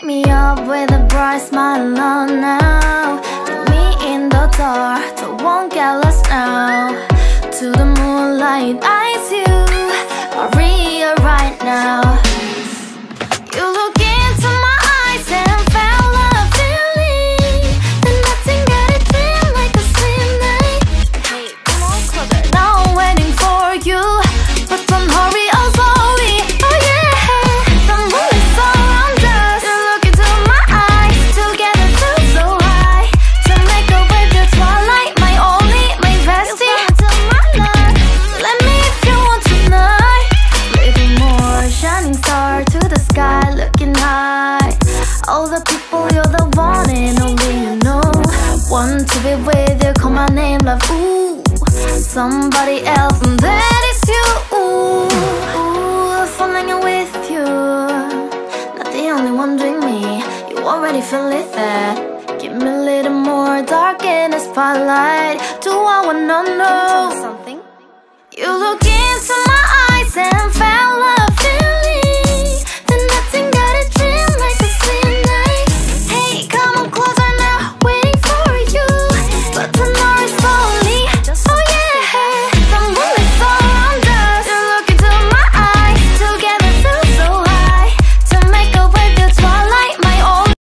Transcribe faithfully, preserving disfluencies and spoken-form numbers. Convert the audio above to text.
Wake me up with a bright smile on now. Take me in the dark, so won't get lost now. To the moonlight, eyes you, Maria right now. You look into my eyes and felt a feeling that nothing got it feel like a slim night. Hey, come on closer. Now I'm waiting for you, but don't hurry, oh slowly. Oh yeah, the moonlight's around us. You look into my eyes, together feel so high. To make a wave, the twilight, my only, my bestie. You come into my life, let me if you want tonight. Little more shining star to the sky, looking high. All the people, you're the one and only you know. Want to be with you, call my name, love, ooh. Somebody else and then